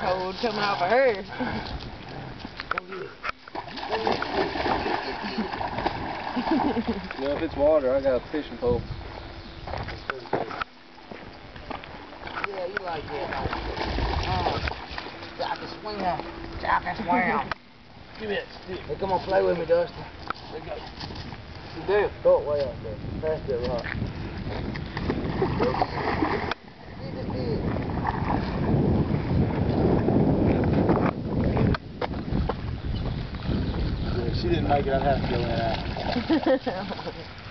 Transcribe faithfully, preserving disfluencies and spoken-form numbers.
cold coming off of her. You know, if it's water, I got a fishing pole. Yeah, you like that. Uh, I can swim. I can swim. Give me that stick. Hey, come on, play with me, Dustin. There you go. You do. Throw it way out there. Past that rock. Yeah, if she didn't make it, I'd have to go in and out.